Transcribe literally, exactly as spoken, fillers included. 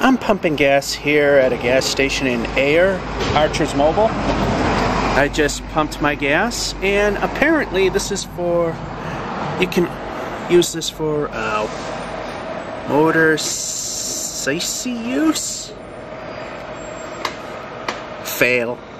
I'm pumping gas here at a gas station in Ayer, Archer's Mobile. I just pumped my gas, and apparently this is for, you can use this for uh, motor safety use? Fail.